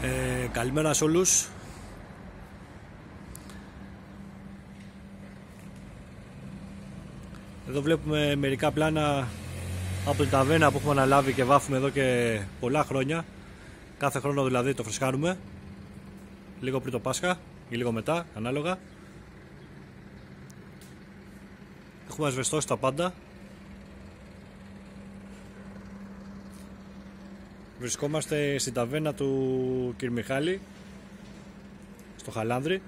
Καλημέρα σε όλους. Εδώ βλέπουμε μερικά πλάνα από την ταβέρνα που έχουμε αναλάβει και βάφουμε εδώ και πολλά χρόνια. Κάθε χρόνο δηλαδή το φρεσκάρουμε, λίγο πριν το Πάσχα ή λίγο μετά, ανάλογα. Έχουμε ασβεστώσει τα πάντα. Βρισκόμαστε στην ταβέρνα του κ. Μιχάλη, στο Χαλάνδρι.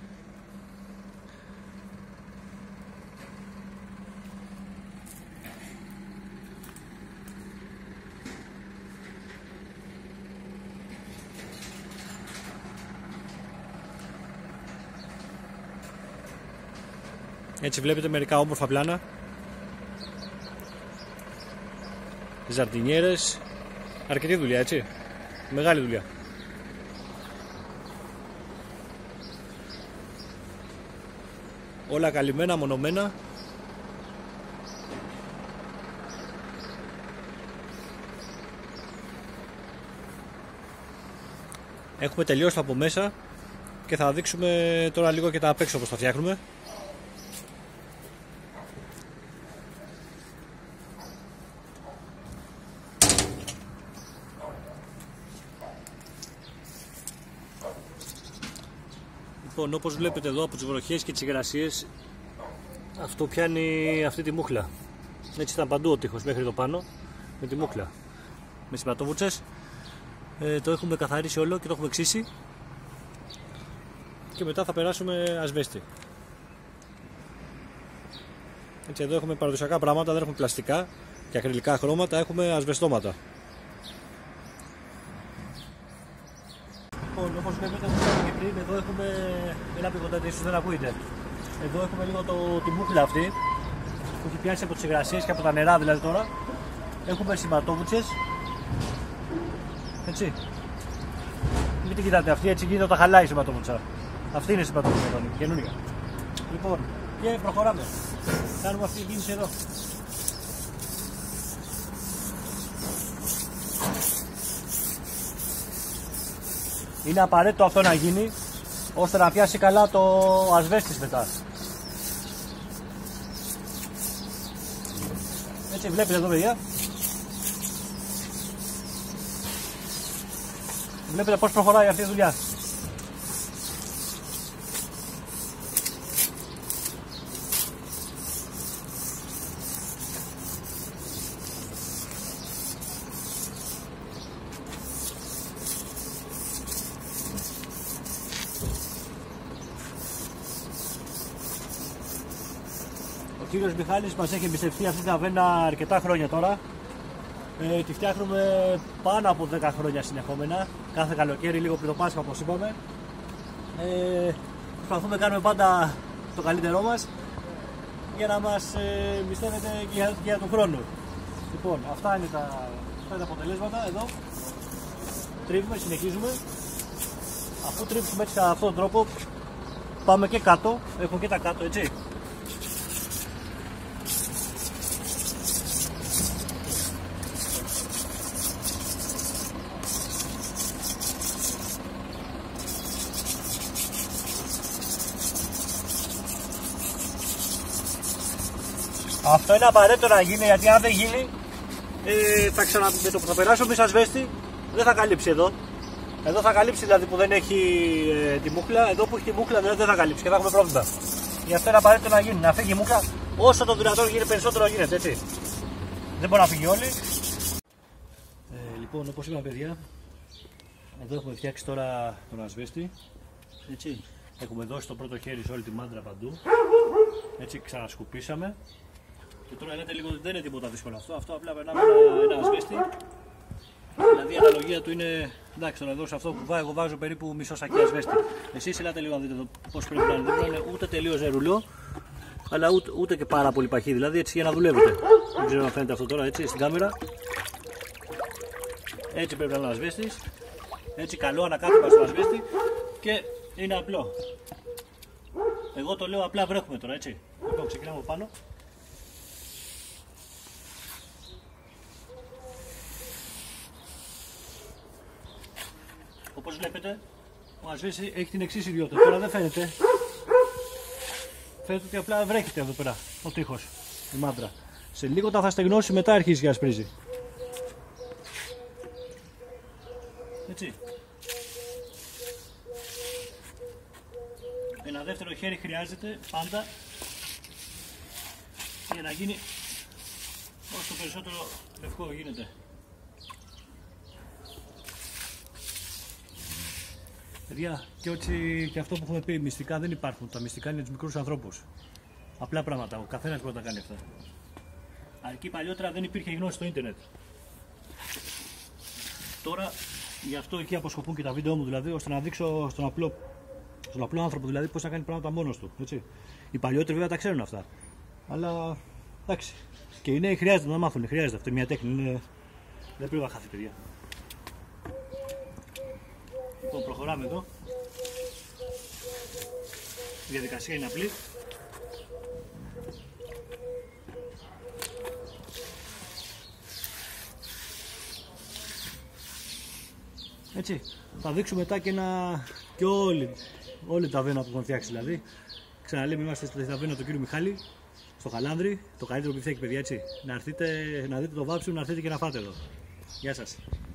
Έτσι βλέπετε μερικά όμορφα πλάνα, ζαρτινιέρες, αρκετή δουλειά, έτσι, μεγάλη δουλειά. Όλα καλυμμένα, μονομένα. Έχουμε τελειώσει από μέσα και θα δείξουμε τώρα λίγο και τα απ' έξω πώς τα φτιάχνουμε. Λοιπόν, όπως βλέπετε εδώ από τις βροχές και τις υγρασίες, αυτό πιάνει αυτή τη μούχλα. Έτσι ήταν παντού ο τοίχος μέχρι εδώ πάνω, με τη μούχλα, με σηματόβουτσες. Το έχουμε καθαρίσει όλο και το έχουμε ξύσει και μετά θα περάσουμε ασβέστη. Έτσι, εδώ έχουμε παραδοσιακά πράγματα, δεν έχουμε πλαστικά και ακριλικά χρώματα, έχουμε ασβεστώματα. Λοιπόν, όπως βλέπετε, και πριν, εδώ έχουμε ένα πηγοντάτι, ίσως δεν ακούγεται. Εδώ έχουμε λίγο τη μούχλα αυτή που έχει πιάσει από τις υγρασίες και από τα νερά, δηλαδή τώρα. Έχουμε σηματόβουτσες. Έτσι. Μην την κοιτάτε, αυτή έτσι γίνεται όταν χαλάει η σηματόβουτσα. Αυτή είναι η σηματόβουτσα, καινούργια. Λοιπόν, και προχωράμε. Κάνουμε αυτή την κίνηση εδώ. Είναι απαραίτητο αυτό να γίνει, ώστε να πιάσει καλά το ασβέστης μετά. Έτσι βλέπετε εδώ, παιδιά. Βλέπετε πώς προχωράει αυτή η δουλειά. Ο κύριος Μιχάλης μας έχει εμπιστευτεί αυτή την ταβέρνα αρκετά χρόνια τώρα. Τη φτιάχνουμε πάνω από 10 χρόνια συνεχόμενα, κάθε καλοκαίρι, λίγο πριν το Πάσχα, όπως είπαμε. Προσπαθούμε να κάνουμε πάντα το καλύτερό μας για να μας εμπιστεύετε και για τον χρόνο. Λοιπόν, αυτά είναι τα αποτελέσματα εδώ. Τρίβουμε, συνεχίζουμε. Αφού τρίβουμε έτσι κατά αυτόν τον τρόπο, πάμε και κάτω, έχουμε και τα κάτω, έτσι. Αυτό είναι απαραίτητο να γίνει, γιατί αν δεν γίνει με το που θα περάσω μέσα ασβέστη δεν θα καλύψει εδώ. Εδώ θα καλύψει δηλαδή που δεν έχει τη μούχλα, εδώ που έχει τη μούχλα δηλαδή δεν θα καλύψει και θα έχουμε πρόβλημα. Γι' αυτό είναι απαραίτητο να γίνει, να φύγει η μούχλα όσο το δυνατόν γίνει περισσότερο γίνεται, έτσι. Δεν μπορεί να φύγει όλη. Λοιπόν, όπως είπαμε, παιδιά, εδώ έχουμε φτιάξει τώρα τον ασβέστη, έτσι. Έχουμε δώσει το πρώτο χέρι σε όλη τη μάντρα παντού, έτσι, ξανασκουπίσαμε. Και τώρα είδατε λίγο ότι δεν είναι τίποτα δύσκολο αυτό. Αυτό απλά περνάμε ένα ασβέστη. Δηλαδή η αναλογία του είναι. Εντάξει, τώρα εδώ σε αυτό που εγώ βάζω περίπου μισό σακί ασβέστη. Εσείς ελάτε λίγο να δείτε πώς πρέπει να είναι. Δεν είναι ούτε τελείως ζερουλό, αλλά ούτε και πάρα πολύ παχύ. Δηλαδή έτσι για να δουλεύετε. Δεν ξέρω αν φαίνεται αυτό τώρα έτσι στην κάμερα. Έτσι πρέπει να είναι ο ασβέστης. Έτσι καλό ανακάθιμα στο ασβέστη και είναι απλό. Εγώ το λέω απλά βρέχουμε τώρα, έτσι. Λοιπόν, ξεκινάμε από πάνω. Όπως βλέπετε, ο ασβέστη έχει την εξής ιδιότητα. Τώρα δεν φαίνεται. Φαίνεται ότι απλά βρέχεται εδώ πέρα ο τείχος, η μάντρα. Σε λίγο όταν θα στεγνώσει, μετά αρχίζει και ασπρίζει. Έτσι. Ένα δεύτερο χέρι χρειάζεται πάντα για να γίνει όσο περισσότερο λευκό γίνεται. Παιδιά, και αυτό που έχουμε πει, μυστικά δεν υπάρχουν. Τα μυστικά είναι για τους μικρούς ανθρώπους. Απλά πράγματα, ο καθένας μπορεί να τα κάνει αυτά. Αρκεί παλιότερα δεν υπήρχε γνώση στο ίντερνετ. Τώρα, γι' αυτό εκεί αποσκοπούν και τα βίντεο μου, δηλαδή, ώστε να δείξω στον απλό άνθρωπο δηλαδή, πώς να κάνει πράγματα μόνος του. Έτσι. Οι παλιότεροι βέβαια τα ξέρουν αυτά. Αλλά εντάξει. Και οι νέοι χρειάζεται να μάθουν, χρειάζεται αυτή μια τέχνη. Δεν πρέπει να χαθεί, παιδιά. Λοιπόν, προχωράμε εδώ. Η διαδικασία είναι απλή. Έτσι, θα δείξουμε μετά και όλη τα βένα που έχουμε φτιάξει δηλαδή. Ξαναλέμε, είμαστε στη ταβέρνα του κύριου Μιχάλη, στο Χαλάνδρι, το καλύτερο μπιφτέκι, παιδιά, έτσι. Να δείτε το βάψιμο, να έρθετε και να φάτε εδώ. Γεια σας.